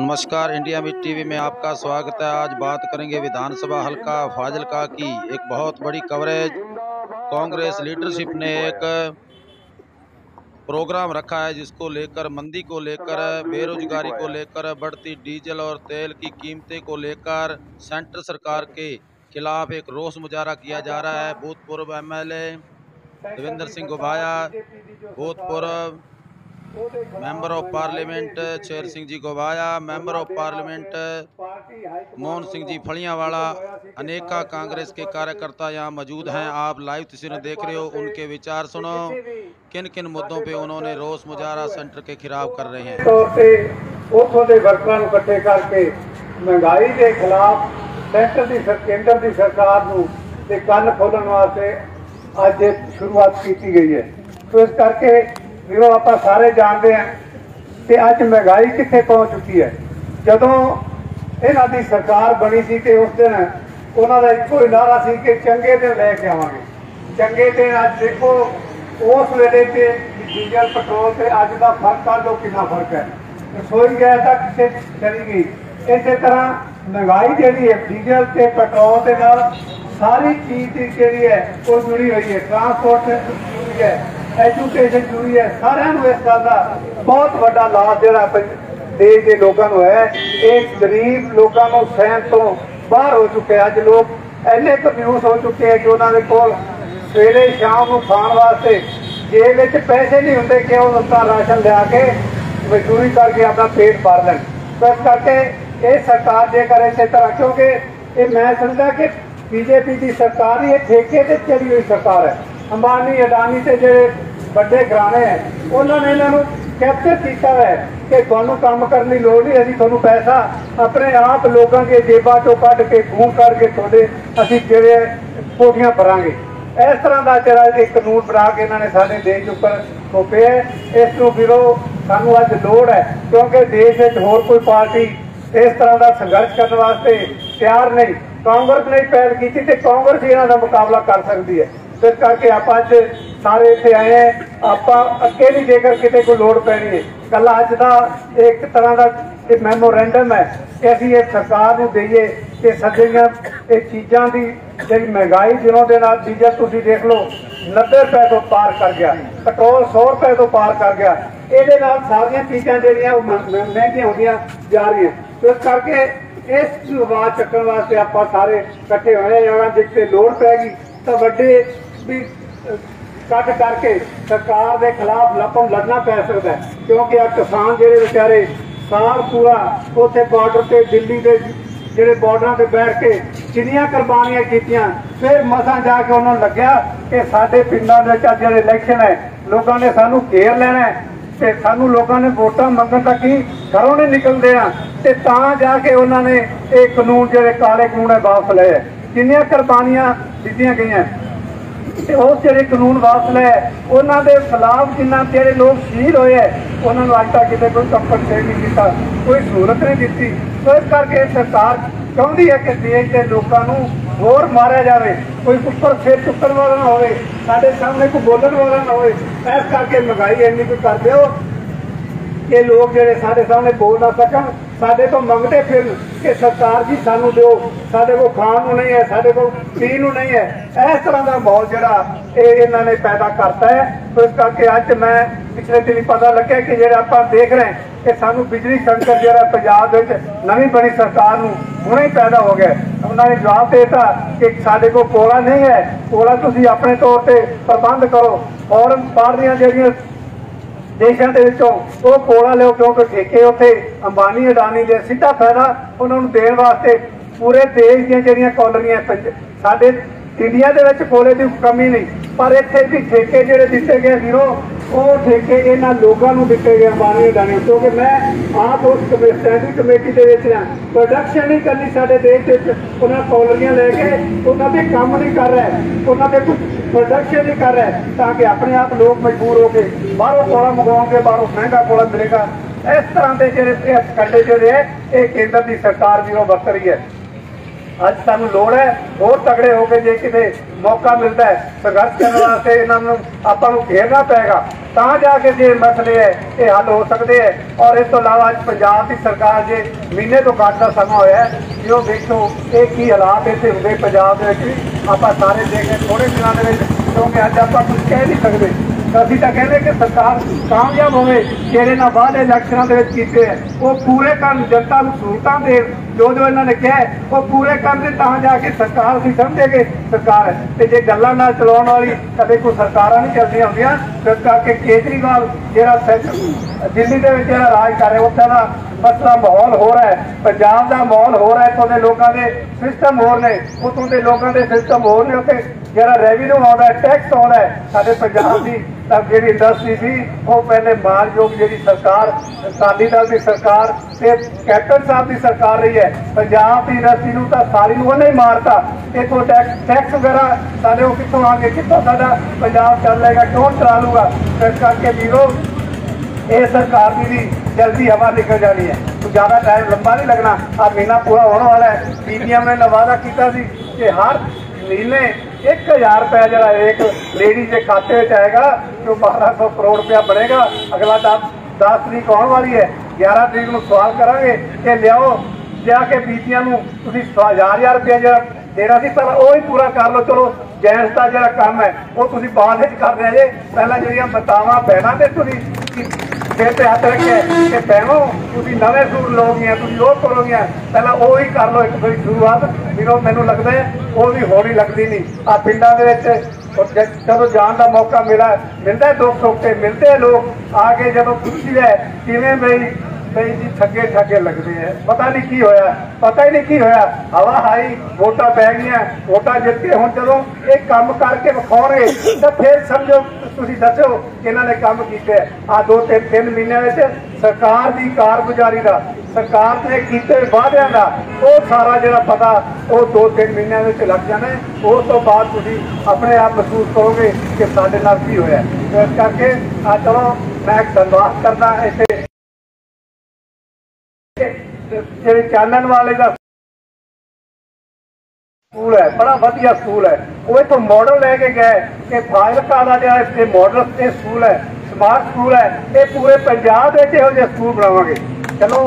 नमस्कार, India mid TV में आपका स्वागत है। आज बात करेंगे विधानसभा हल्का फाजिल्का की एक बहुत बड़ी कवरेज। कांग्रेस लीडरशिप ने एक प्रोग्राम रखा है जिसको लेकर मंदी को लेकर, बेरोजगारी को लेकर, बढ़ती डीजल और तेल की कीमतें को लेकर सेंटर सरकार के खिलाफ एक रोष मुजाहरा किया जा रहा है। भूतपूर्व एमएलए देवेंद्र सिंह घोबाया, भूतपूर्व member of parliament Sher Singh ji Ghubaya, member of parliament Mohan Singh ji Phaliawala, अनेका कांग्रेस के कार्यकर्ता यहाँ मौजूद हैं। आप लाइव तस्वीरें देख रहे हो, उनके विचार सुनो, किन किन मुद्दों पे उन्होंने रोष मुजाहरा सेंटर के खिलाफ कर रहे हैं। उथों के वर्करां नूं इकट्ठे करके महंगाई के खिलाफ केंद्र की सरकार नूं ते कन्न खोलण वास्ते अज शुरुआत की गई है। तो इस करके ਵੀਰੋ ਆਪਾਂ ਸਾਰੇ ਜਾਣਦੇ ਹਾਂ ਕਿ ਅੱਜ ਮਹਿੰਗਾਈ ਕਿੱਥੇ ਪਹੁੰਚ ਚੁੱਕੀ ਹੈ। ਜਦੋਂ ਇਹਨਾਂ ਦੀ ਸਰਕਾਰ ਬਣੀ ਸੀ ਤੇ ਉਸ ਦਿਨ ਉਹਨਾਂ ਦਾ ਇੱਕੋ ਹੀ ਨਾਰਾ ਸੀ ਕਿ ਚੰਗੇ ਦਿਨ ਲੈ ਕੇ ਆਵਾਂਗੇ। ਚੰਗੇ ਦਿਨ ਅੱਜ ਦੇਖੋ ਉਸ ਵੇਲੇ ਤੇ ਡੀਜ਼ਲ ਪੈਟਰੋਲ ਤੇ ਅੱਜ ਦਾ ਫਰਕ ਕਰ ਲਓ ਕਿੰਨਾ ਫਰਕ ਹੈ। ਰਸੋਈ ਗੈਸ ਦਾ ਕਿੱਥੇ ਚਲੀ ਗਈ। ਇਸੇ ਤਰ੍ਹਾਂ ਮਹਿੰਗਾਈ ਜਿਹੜੀ ਹੈ ਡੀਜ਼ਲ ਤੇ ਪੈਟਰੋਲ ਦੇ ਨਾਲ ਸਾਰੀ ਚੀਜ਼ ਦੀ ਜਿਹੜੀ ਹੈ ਉਹ ਜੁੜੀ ਹੋਈ ਹੈ। ट्रांसपोर्ट जुड़ी है, एजुकेशन जुड़ी है। सारे इस गल का बहुत बड़ा लाभ जो देश के लोगों को है। एक गरीब लोगों को सहन तो बाहर हो चुके हैं। अज लोग इन्ने कंफ्यूज हो चुके हैं कि उन्होंने को सवेरे शाम को खाने वास्ते जेब में पैसे नहीं होंगे कि वो उसका राशन लिया के मजदूरी करके अपना पेट भर लें। तो इस करके ये सरकार जेकर इस तरह, क्योंकि ये मैं समझदा कि बीजेपी की सरकार ही ठेके से चली हुई सरकार है। अंबानी अडानी से जो बड़े घराने हैं उन्होंने इन्हों कैप्चर किया है कि तुहानू काम करने की लोड़ नहीं, अभी तुहानू पैसा अपने आप लोगों के जेबा चो कढ़ के खून करके थोड़े असी जेड़े कोठियां भरांगे। इस तरह का जरा एक कानून बना के इन्होंने सारे देश उपर थोपे है। इस वीरो सानू अज लोड़ है, क्योंकि देश में होर कोई पार्टी इस तरह का संघर्ष करने वास्ते तैयार नहीं। कांग्रेस ने पहल की थी, कांग्रेस ही इन्हों का मुकाबला कर सकती है। इस करके आप अज सारे इतने आए हैं। आप अगे नहीं जेकर कितने कोई लोड़ पैनी है। कल अज का एक तरह का मैमोरेंडम है कि असी ये सरकार को दईए कि सदियां ये चीज़ों की जी महंगाई दिनों दिन डीजल तुम देख लो 90 रुपए तो पार कर गया, पेट्रोल 100 रुपए तो पार कर गया। ये सारिया चीज़ां जड़ियां महंगियां होंदियां जा रही हैं। तो इस करके इस आवाज़ चुकने वास्ते आप सारे इकट्ठे होए। अगर जिससे लोड़ पैगी तो वड्डे भी कट करके सरकार के खिलाफ लड़ना पै सकता है, क्योंकि आ किसान जेडे बेचारे साल पूरा उत्थे बॉर्डर से दिल्ली के जेडे बॉर्डर से बैठ के कितनियां कुर्बानियां कीतियां, फिर मसा जाके उन्होंने लग्या कि साडे पिंडां दे विच जेडे इलैक्शन है लोगों ने सानू घेर लेना है ते सानू लोगों ने वोटां मंगण तक ही घरों नहीं निकलते हैं। ते तां जाके उन्होंने ये कानून जेडे काले कानून है वापस लए। जिन्नियां कुर्बानियां दित्तियां गईयां उस जो कानून वापस ले उन्होंने खिलाफ जिन्ना जो लोग शहीद होए हैं उन्होंने अज तक कितने कोई कंपनसेट नहीं किया, कोई सहूलत नहीं दी। तो इस करके सरकार चाहती है कि देश के लोगों को होर मारिया जाए, कोई उपर सिर चुकन वाला ना हो, साढ़े सामने कोई बोलने वाला ना हो। इस करके महंगाई इन्नी कोई कर दो कि लोग जोड़े साढ़े सामने बोल ना सकन, साढ़े तो मंगते फिर कि सरकार जी सानू दो, साढ़े को खाण नहीं है, साढ़े को पीण नहीं है। इस तरह का माहौल जोड़ा इन्होंने पैदा करता है। तो इस करके अज मैं पिछले दिन पता लगे कि जो आप देख रहे हैं कि सानू बिजली संकट जो पंजाब नवी बनी सरकार हुणे ही पैदा हो गया। उन्होंने जवाब देता कि साढ़े को कोला नहीं है, कोला तुसीं अपने तौर पर प्रबंध करो और बाहर दीयां देशों के वो कोला लो, क्योंकि ठेके उत्थे अंबानी अडानी दे सीधा फायदा उन्होंने देने वास्ते पूरे देश दी जिहड़ियां कॉलोनियां साडे इंडिया दे विच कोले की कमी नहीं, पर इत्थे भी ठेके जिहड़े दिते गए वीरो वो ठेके इन्हां लोगों को दिते गए अंबानी अडानी। क्योंकि मैं आप उस स्टैंडिंग कमेटी के प्रोडक्शन नहीं करनी साडे देश उन्होंने कॉलोनियां लैके उन्होंने काम नहीं कर रहे, उन्होंने कुछ प्रोडक्शन नहीं कर रहे, ताकि अपने आप लोग मजबूर होकर बाहरों कोला मंगवाओगे, बाहरों महंगा कोला मिलेगा। इस तरह के जो कंडे जोड़े है ये केंद्र की सरकार भी वरत रही है। अज सानू लोड़ है होर तगड़े होकर जे किते मौका मिलता है संघर्ष करने वास्ते इन्होंने आपां नूं घेरना पेगा, तां जाके जो मसले है ये हल हो सकते हैं। और इस तो इलावा पंजाब की सरकार जे महीने तो घੱਟ का समा होया जो देखो ये की हालात इतने होंगे पंजाब आप सारे देखे थोड़े दिनों के, क्योंकि अज आप कुछ कह नहीं सकते। अभी तो कहते कि सरकार कामयाब होवे जेडे ना वादे इलैक्शनों के किए वो पूरे कर, जनता को सहूलतां दे जो इन्होंने कहा है वो पूरे करते, तां जाके सरकार असीं समझेंगे सरकार है। तो जे गल्लां नाल चलाउण वाली कदे कोई सरकारां नहीं चलदियां होंदियां। इस करके केजरीवाल जिहड़ा दिल्ली दे विच जिहड़ा राज कर रहा है उत्थे दा मसला माहौल हो रहा है, पंजाब का माहौल हो रहा है, इतों के लोगों के सिस्टम होर ने, उतों के लोगों के सिस्टम होर ने। उत्थे जिहड़ा रेवन्यू आता है, टैक्स आता है, साडे पंजाब की जी इंडस्ट्री थी वो पहले मानयोग जी सरकार अकाली दल की सरकार ते कैप्टन साहब की सरकार रही है। पंजाब की इंडस्ट्री नूं तां सारी नूं उन्हें मारता। इतों टैक्स वगैरह साडे वो कितों आएंगे, कितों साडा पंजाब चल लेगा, कौन चला लूगा। इस करके वीरो ये सरकार की भी जल्दी हवा निकल जानी है, तो ज़्यादा टाइम लंबा नहीं लगना। अब महीना पूरा होने वाला है। पीटीएम ने वादा किया कि हर महीने 1000 रुपया जरा एक लेडी के खाते में आएगा तो 1200 करोड़ रुपया बनेगा। अगला 10 तरीक आने वाली है, 11 तरीक को सवाल करांगे कि लियाओ जाके बीतियां तुसीं 1000 रुपया जरा देना सी, पहला वो ही पूरा कर लो। चलो जेंट्स का जो काम है वो तुसीं बाद विच कर रहे जे, पहला जिहड़ियां बतावां भैणां ते तुसीं सिर पर हाथ रखे कि भैनों तुसीं नवे सूट लोगियां, तुसीं वो करोगियां, पहला वो ही कर लो एक बारी शुरुआत। फिर मैनूं लगदा है वो भी होनी लगती नहीं। आ पिंडां दे विच चलो जान का मौका मिलता है, दुख सुख के मिलते हैं लोग आके, जब पूछी है किवें बई जी ठगे ठगे लगते हैं, पता नहीं की होया, पता ही नहीं की होया। हवा आई वोटां पै गईयां, वोटां जित के हुण चलो एक काम करके विखाउणगे तो फिर समझो तुसीं दसो कि इन्होंने काम किया। आ 2-3 महीनों में सरकार की कारगुजारी का, सरकार ने किए वादियां का वो सारा जो पता वो 2-3 महीनों में लग जाना है। उस तो बाद तुसीं अपने आप महसूस करोगे कि साडे नाल की होया। तो इस करके आ चलो मैं धन्यवाद करना इसे ਜਿਹੜੇ ਚਾਨਣ वाले का स्कूल है, बड़ा वधिया स्कूल है। वो इतों मॉडल लैके गए कि फाजिलका का जो मॉडल स्कूल है, स्मार्ट स्कूल है, ये पूरे पंजाब में इहो जिहे स्कूल बनावांगे। चलो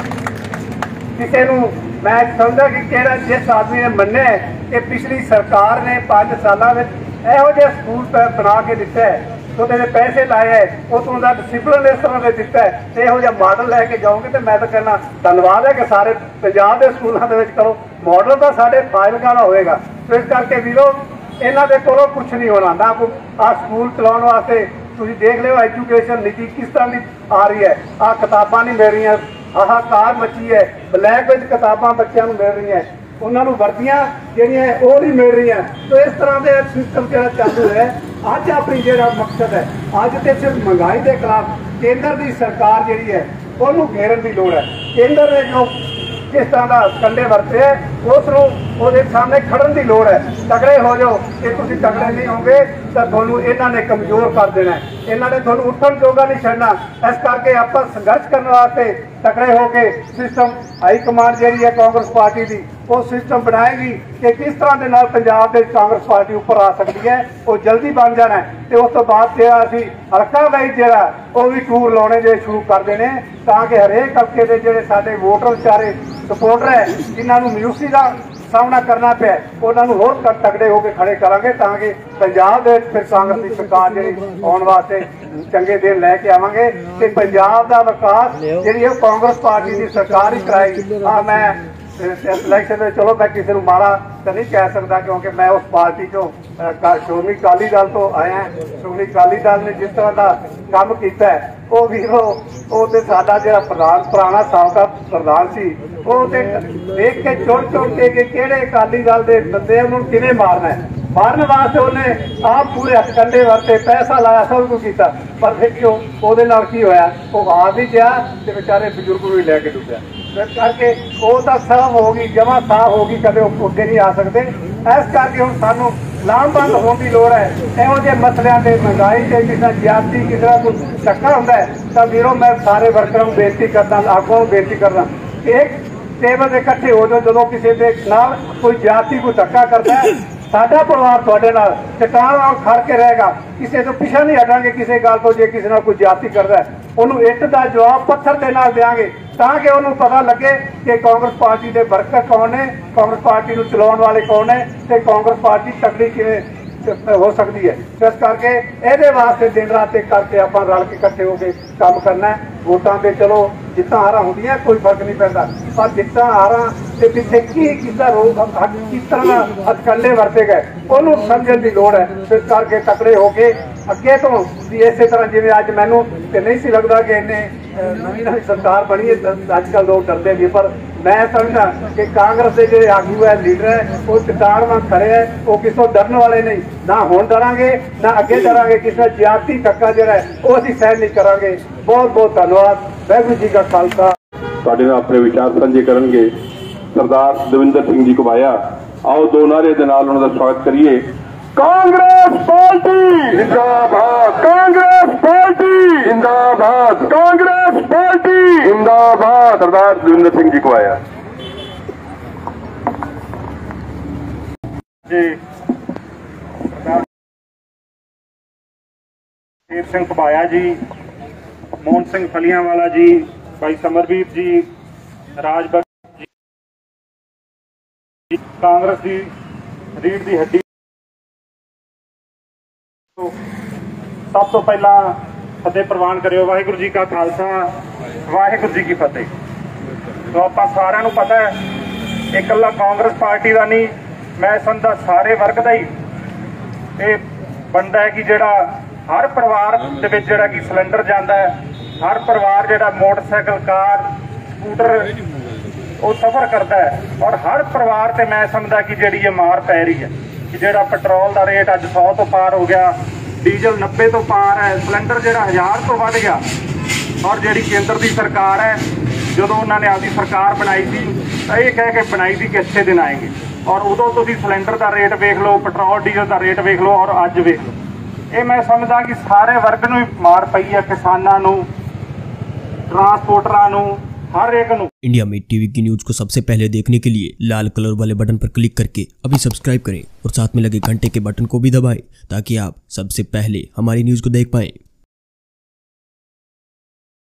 किसी नूं मैं समझदा कि किहड़ा जिस आदमी ने मन्निया कि पिछली सरकार ने 5 सालों में इहो जिहे स्कूल बना के दिता है, तो पैसे लाए है, उतों का डिसिपलिन इस तरह से दिता है, तो यहो जिहा मॉडल लैके जाओगे तो मैं तो कहना धन्यवाद है कि सारे पंजाब के स्कूलों के करो। मॉडल तो साढ़े फाजिलका का होएगा। तो इस करके वीरो इन्हों के कोलों कुछ नहीं होना, ना कोई आ स्कूल चलाने वास्ते तुसीं देख लो एजुकेशन नीति किस तरह की आ रही है। आ किताबां नहीं मिल रही, आह कार मची है, ब्लैक विच किताबां बच्चों को मिल रही हैं, उन्होंने वर्दियां जिहड़ियां वो नहीं मिल रही। तो इस तरह के सिस्टम जो चालू है। अज अपनी जो मकसद है, अज तो सिर्फ महंगाई के खिलाफ केंद्र की सरकार जी है उन्होंने घेरन की लोड़ है। केंद्र ने जो किस तरह का कंडे वरते है उसनों सामने खड़न की लोड़ है। तगड़े हो जाओ, कि तुम तगड़े नहीं होंगे तो थोनों इन्हों ने कमजोर कर देना है, इन्होंने थोनों उठन जोगा नहीं छड़ना। इस करके आप संघर्ष करने वास्ते तगड़े होके सिस्टम हाई कमांड जी है कांग्रेस पार्टी की वो सिस्टम बनाएगी कि किस तरह के नाल पंजाब के कांग्रेस पार्टी ऊपर आ सकती है, वो जल्दी बन जाना है। तो उस तो बाद जो असी हल्का वाइज जो वो भी टूर लाने जो शुरू कर देने, ताकि हरेक हल्के के जोड़े साडे वोटर बेचारे सपोर्टर है जिन्होंने मायूसी का सामना करना पे उन्होंने होर तगड़े होकर खड़े करांगे, ताकि पंजाब के फिर कांग्रेस की सरकार जी आने वास्ते चंगे दिन लैके आवांगे कि पंजाब का विकास जी कांग्रेस पार्टी की सरकार ही कराएगी। मैं इलैक्शन में चलो मैं किसी को माड़ा तो नहीं कह सकता, क्योंकि मैं उस पार्टी चो श्रोमणी अकाली दल तो आया। श्रोमणी अकाली दल ने जिस तरह का काम किया है वो वीरो वो तो साडा जो प्रधान पुराना साबका प्रधान सी वो देख के चुन चुन के किहड़े अकाली दल के बंदे उन्होंने किवें मारना है, मारने वास्ते उन्हें आप पूरे हथकंडे वरते, पैसा लाया, सब कुछ किया, पर देखियो ਉਹਦੇ ਨਾਲ ਕੀ होया, वो आ भी गया तो बेचारे बजुर्ग भी लैके डुब्या। इस करके वो तो साफ होगी, जमा साफ होगी, कदे अगे नहीं आ सकते। इस करके हुण सानू लामबंद होने की लोड़ है। इहो ਜਿਹੇ मसलियां ते महंगाई से किसी का ज्यादती किसी का कोई धक्का होंदा है तो वीरों मैं सारे वर्करों को बेनती करदा, आगुआं को बेनती करदा कि एक टेबल इकट्ठे हो जाओ, जो किसी के नाल कोई ज्यादती कोई धक्का करता है ਸਾਡਾ ਪਰਿਵਾਰ ਤੁਹਾਡੇ ਨਾਲ ਚਟਾਨ ਨਾਲ ਖੜ ਕੇ ਰਹੇਗਾ, ਕਿਸੇ ਤੋਂ ਪਿੱਛੇ ਨਹੀਂ ਹਟਾਂਗੇ। ਕਿਸੇ ਗੱਲ ਤੋਂ ਜੇ ਕਿਸੇ ਨਾਲ ਕੋਈ ਜ਼ਿਆਦਤੀ ਕਰਦਾ ਉਹਨੂੰ ਇੱਟ ਦਾ ਜਵਾਬ ਪੱਥਰ ਦੇ ਨਾਲ ਦੇਵਾਂਗੇ, ਤਾਂ ਕਿ ਉਹਨੂੰ ਪਤਾ ਲੱਗੇ ਕਿ ਕਾਂਗਰਸ ਪਾਰਟੀ ਦੇ ਵਰਕਰ ਕੌਣ ਨੇ, ਕਾਂਗਰਸ ਪਾਰਟੀ ਨੂੰ ਚਲਾਉਣ ਵਾਲੇ ਕੌਣ ਨੇ ਤੇ ਕਾਂਗਰਸ ਪਾਰਟੀ ਤਕੜੀ ਕਿਵੇਂ ਹੋ ਸਕਦੀ ਹੈ। ਇਸ ਕਰਕੇ ਇਹਦੇ ਵਾਸਤੇ ਦਿਨ ਰਾਤ ਇੱਕ ਕਰਕੇ ਆਪਾਂ ਰਲ ਕੇ ਇਕੱਠੇ ਹੋ ਕੇ ਕੰਮ ਕਰਨਾ ਹੈ। ਵੋਟਾਂ ਤੇ ਚਲੋ ਜਿੱਤਾਂ ਹਾਰਾਂ ਹੁੰਦੀਆਂ ਕੋਈ ਫਰਕ ਨਹੀਂ ਪੈਂਦਾ, ਪਰ ਜਿੱਤਾਂ ਹਾਰਾਂ ਤੇ ਪਿੱਛੇ ਕੀ ਕੀਤਾ ਰੋਗ ਕਿਸ ਤਰ੍ਹਾਂ ਹੱਥਕੰਡੇ ਵਰਤੇ ਗਏ ਉਹਨੂੰ ਸਮਝਣ ਦੀ ਲੋੜ ਹੈ। ਇਸ ਕਰਕੇ ਤਕੜੇ ਹੋ ਕੇ ਅੱਗੇ ਤੋਂ ਵੀ ਇਸੇ ਤਰ੍ਹਾਂ ਜਿਵੇਂ ਅੱਜ ਮੈਨੂੰ ਤੇ ਨਹੀਂ ਸੀ ਲੱਗਦਾ ਕਿ ਇਹਨੇ ਨਵੀਂ ਸਰਕਾਰ ਬਣੀ ਹੈ, ਅੱਜ ਕੱਲ੍ਹ ਲੋਕ ਡਰਦੇ ਵੀ, ਪਰ ਮੈਂ ਸਮਝਦਾ ਕਿ ਕਾਂਗਰਸ ਦੇ ਜਿਹੜੇ ਆਗੂ ਹੈ, ਲੀਡਰ ਹੈ, ਉਹ ਚਟਾਨ ਵਾਂਗ ਖੜੇ ਹੈ। ਉਹ ਕਿਸੇ ਤੋਂ ਡਰਨ ਵਾਲੇ ਨਹੀਂ, ਨਾ ਹੁਣ ਡਰਾਂਗੇ ਨਾ ਅੱਗੇ ਡਰਾਂਗੇ। ਕਿਸੇ ਦਾ ਜ਼ਿਆਦਤੀ ਧੱਕਾ ਜਿਹੜਾ ਹੈ ਉਹ ਅਸੀਂ ਸਹਿਣ ਨਹੀਂ ਕਰਾਂਗੇ। ਬਹੁਤ ਬਹੁਤ ਧੰਨਵਾਦ। ਵਾਹਿਗੁਰੂ ਜੀ ਕਾ ਖਾਲਸਾ। ਸਾਡੇ ਨਾਲ ਆਪਣੇ ਵਿਚਾਰ ਸਾਂਝੇ ਕਰਨਗੇ ਸਰਦਾਰ ਦਵਿੰਦਰ ਸਿੰਘ ਜੀ ਘੁਬਾਇਆ। ਆਓ ਦੋ ਨਾਰੇ ਦੇ ਨਾਲ ਉਹਨਾਂ ਦਾ ਸਵਾਗਤ ਕਰੀਏ। ਕਾਂਗਰਸ ਪਾਰਟੀ ਜਿੰਦਾਬਾਦ, ਕਾਂਗਰਸ ਪਾਰਟੀ ਜਿੰਦਾਬਾਦ, ਕਾਂਗਰਸ ਪਾਰਟੀ ਜਿੰਦਾਬਾਦ। ਸਰਦਾਰ ਦਵਿੰਦਰ ਸਿੰਘ ਜੀ ਘੁਬਾਇਆ ਜੀ, ਦੇਵ ਸਿੰਘ ਘੁਬਾਇਆ ਜੀ, ਮੋਹਨ ਸਿੰਘ ਫਲੀਆਂਵਾਲਾ ਜੀ, ਭਾਈ ਸਮਰਵੀਰ ਜੀ, ਰਾਜ ਬਖਸ਼ ਜੀ, ਕਾਂਗਰਸ ਦੀ ਰੀੜ ਦੀ ਹੱਡੀ। ਸਭ ਤੋਂ ਪਹਿਲਾਂ ਫਤਿਹ ਪ੍ਰਵਾਨ ਕਰਿਓ। ਵਾਹਿਗੁਰੂ ਜੀ ਕਾ ਖਾਲਸਾ, ਵਾਹਿਗੁਰੂ ਜੀ ਕੀ ਫਤਿਹ। ਸੋ ਆਪਾਂ ਸਾਰਿਆਂ ਨੂੰ ਪਤਾ ਹੈ ਇਹ ਇਕੱਲਾ ਕਾਂਗਰਸ ਪਾਰਟੀ ਦਾ ਨਹੀਂ, ਮੈਂ ਸਮਝਦਾ ਸਾਰੇ ਵਰਗ ਦਾ ਹੀ ਇਹ ਬਣਦਾ ਹੈ ਕਿ ਜਿਹੜਾ ਹਰ ਪਰਿਵਾਰ ਦੇ ਵਿੱਚ ਜਿਹੜਾ ਕਿ ਸਿਲੰਡਰ ਜਾਂਦਾ ਹੈ, ਹਰ ਪਰਿਵਾਰ ਜਿਹੜਾ ਮੋਟਰਸਾਈਕਲ, ਕਾਰ, ਸਕੂਟਰ ਉਹ ਸਫ਼ਰ ਕਰਦਾ ਹੈ, ਔਰ ਹਰ ਪਰਿਵਾਰ ਤੇ ਮੈਂ ਸਮਝਦਾ ਕਿ ਜਿਹੜੀ ਇਹ ਮਾਰ ਪੈ ਰਹੀ ਹੈ ਕਿ ਜਿਹੜਾ ਪੈਟਰੋਲ ਦਾ ਰੇਟ ਅੱਜ 100 ਤੋਂ ਪਾਰ ਹੋ ਗਿਆ, ਡੀਜ਼ਲ 90 ਤੋਂ ਪਾਰ ਹੈ, ਸਿਲੰਡਰ ਜਿਹੜਾ 1000 ਤੋਂ ਵੱਧ ਗਿਆ। ਔਰ ਜਿਹੜੀ ਕੇਂਦਰ ਦੀ ਸਰਕਾਰ ਹੈ, ਜਦੋਂ ਉਹਨਾਂ ਨੇ ਆਪਦੀ ਸਰਕਾਰ ਬਣਾਈ ਸੀ ਤਾਂ ਇਹ ਕਹਿ ਕੇ ਬਣਾਈ ਸੀ ਕਿ ਅੱਛੇ ਦਿਨ ਆਏਗੇ, ਔਰ ਉਦੋਂ ਤੁਸੀਂ ਸਿਲੰਡਰ ਦਾ ਰੇਟ ਵੇਖ ਲਓ, ਪੈਟਰੋਲ ਡੀਜ਼ਲ ਦਾ ਰੇਟ ਵੇਖ ਲਓ, ਔਰ ਅੱਜ ਵੇਖ ਲਓ। ਇਹ ਮੈਂ ਸਮਝਦਾ ਕਿ ਸਾਰੇ ਵਰਗ ਨੂੰ ਹੀ ਮਾਰ ਪਈ ਹੈ, किसानों ਨੂੰ, ट्रांसपोर्टरों ਨੂੰ, हर एक ਨੂੰ। इंडिया में टीवी की न्यूज को सबसे पहले देखने के लिए लाल कलर वाले बटन पर क्लिक करके अभी सब्सक्राइब करें और साथ में लगे घंटे के बटन को भी दबाएं ताकि आप सबसे पहले हमारी न्यूज को देख पाएं।